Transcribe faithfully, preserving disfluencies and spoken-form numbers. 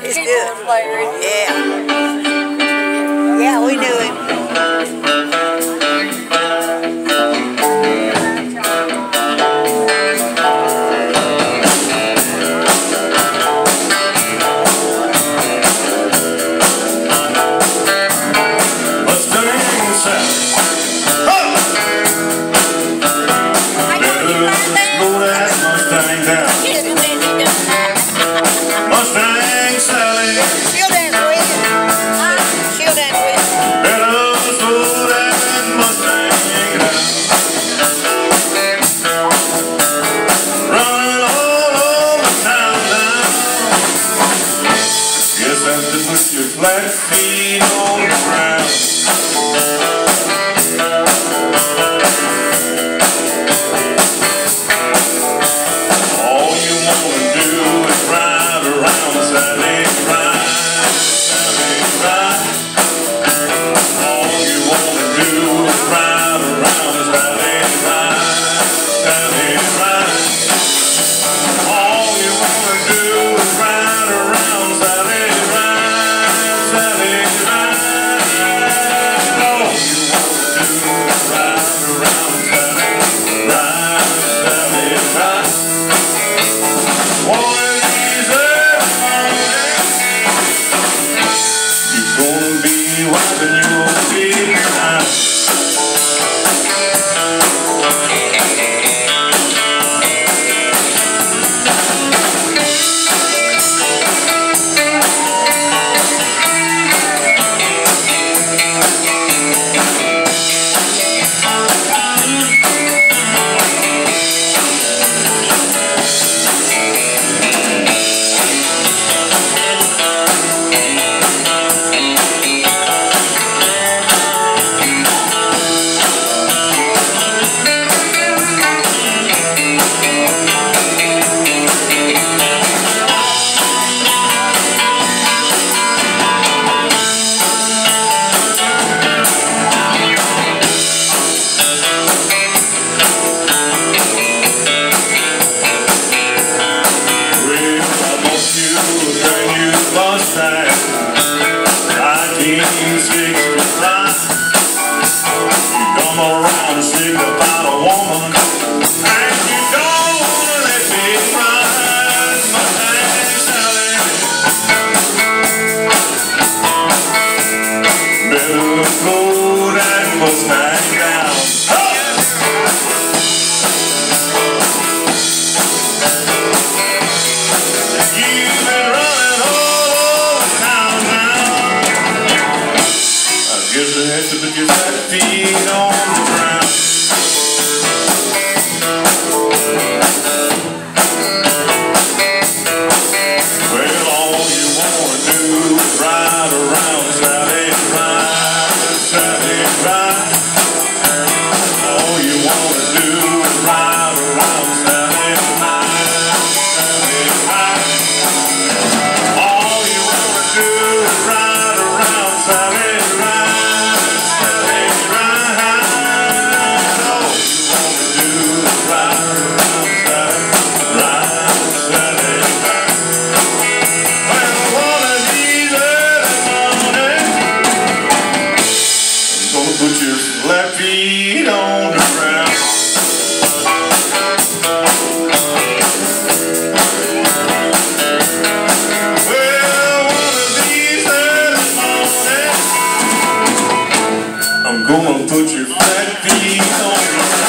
He's good. Yeah. Yeah, we knew him. Mustange Sally, She'll dance with you. She'll dance with you. better slow that Mustang down. Running all over town now. Guess I have to put your flat feet on the ground. All you wanna do is ride around Sally, ride, Sally, ride. All you wanna do is ride around Sally, ride, Sally, ride. All you wanna do is ride around Sally, ride, Sally, ride. All you wanna do is ride around Sally, ride, Sally, ride. One of these early mornings, you're gonna be wiping your big eye. Mustange, nineteen sixty-five. You come around sick about a woman, and you don't wanna let me ride. Mustange Sally, better slow that Mustang down. Guess I have to put your flat feet on the ground. Well, all you wanna do is ride around Sally, ride, Sally, ride. All you wanna do is ride around Sally, ride, Sally, ride. All you wanna do is ride around Sally, ride. Put your flat feet on the ground. Well, one of these early mornings, I'm gonna put your flat feet on the ground.